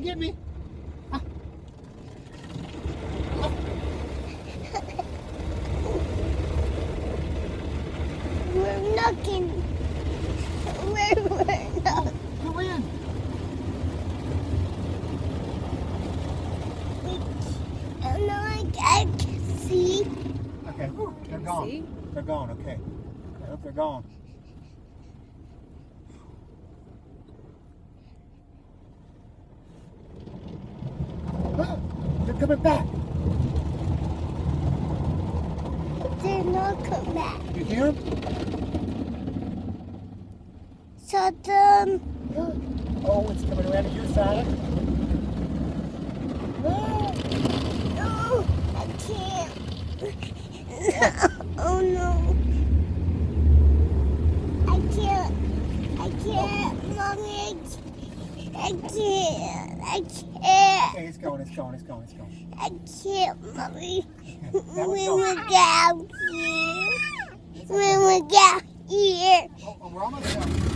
get me. Ah. Oh. We're knocking. We're knocking. Go in. No, I can see. Okay, they're gone. See? They're gone, okay. I hope they're gone. Ah, they're coming back. They're not coming back. You hear them? So them. Oh, it's coming around to your side. Ah. No, I can't. Oh no. I can't. Mommy, I can't. Okay, it's going. I can't, Mommy. That was When going. we get here. It's When okay. we get here. Oh, we're almost done.